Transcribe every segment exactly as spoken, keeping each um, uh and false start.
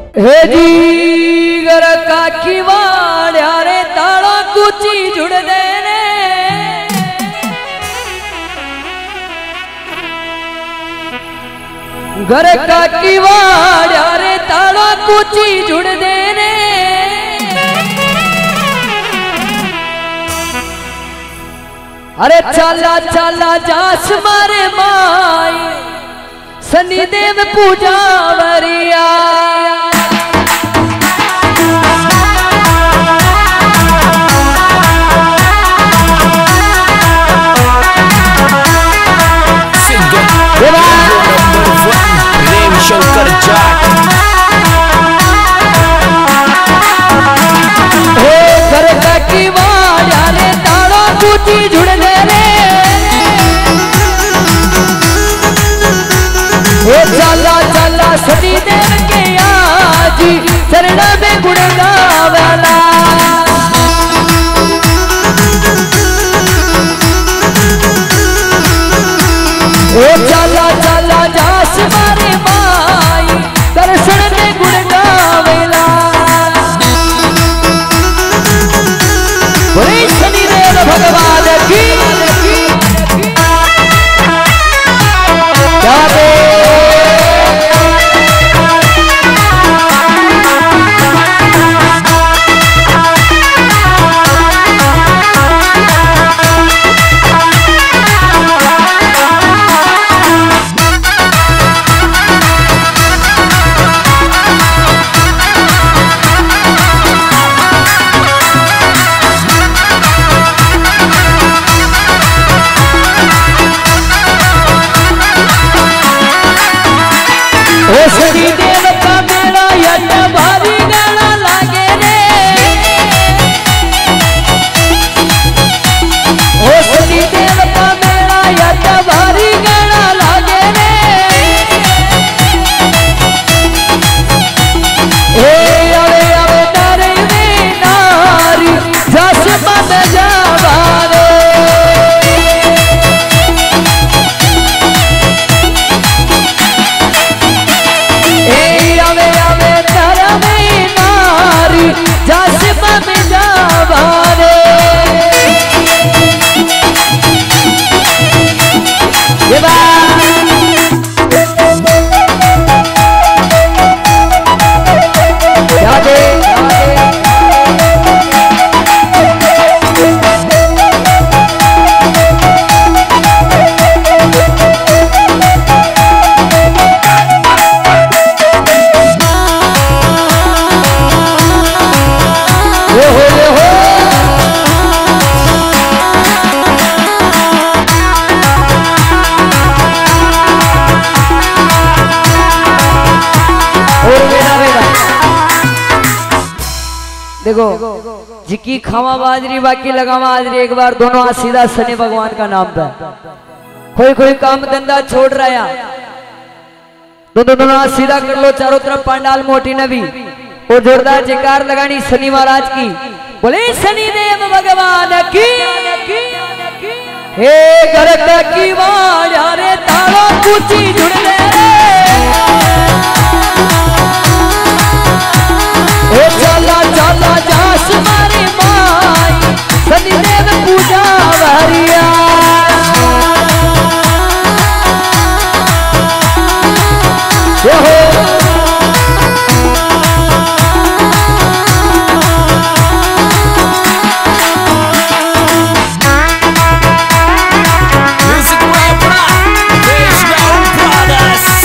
हे जी घर का किवाड़ रे ताला कुची जुड़ देने घर का किवाड़ रे ताला कुची जुड़ देने अरे चला चला जास मारे माई शनिदेव पूजा वरिया शंकर जाट हो घर का किवाड़ रे ताला कुची जुड़ दे रे हो चला चला शनिदेव के आज चरण में गुण गावला हो चला चला जास मारे माई दर्शन में गुण गावेला बोले शनिदेव भगवान की क्या बे शनिदेव का मेरा यट भारी गाना लागे रे ओ शनिदेव का मेरा यट भारी गाना लागे रे ए अवे अवे नारे रे नारी जस मन जावारे देखो जिकी खावा बाजरी बाकी लगावा बाजरी एक बार दोनों हाथ सीधा शनि भगवान का नाम था कोई कोई काम धंधा छोड़ रहा है दोनों दोनों हाथ सीधा कर लो चारों तरफ पंडाल मोटी नबी और जोरदार जयकार लगानी शनि महाराज की बोले शनिदेव भगवान की हे घर का किवाड़ रे ताला कुची जुड़ दे ओ चला चला जास मारे माई शनिदेव पूजा वरिया हो Music Rapper, Fish Brothers.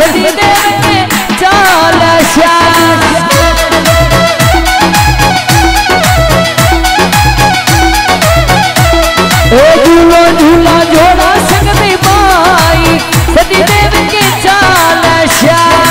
सती देव के चाल श्याम झूलो झूला जोड़ा संग में माई सती देव के चाल श्याम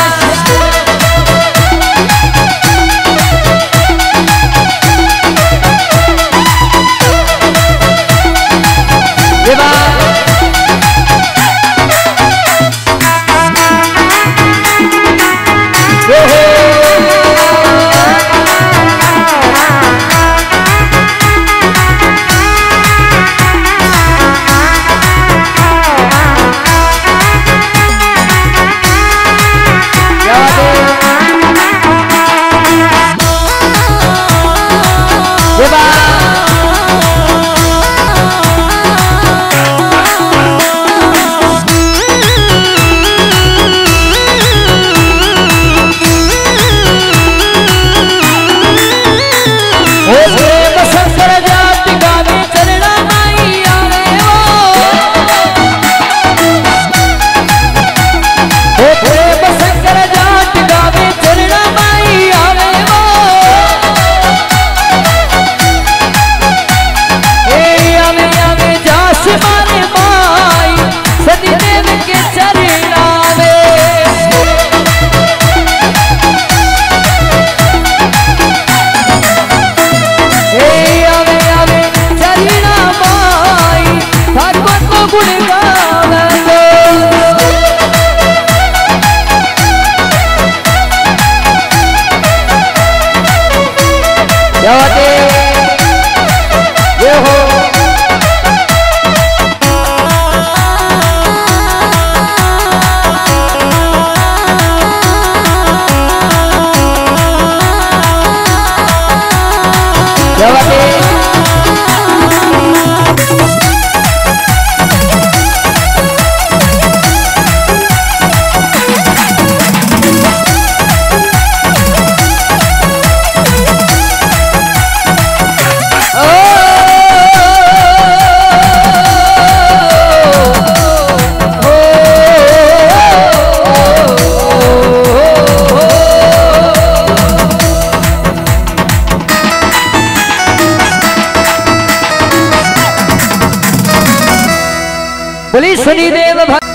बोली शनिदेव।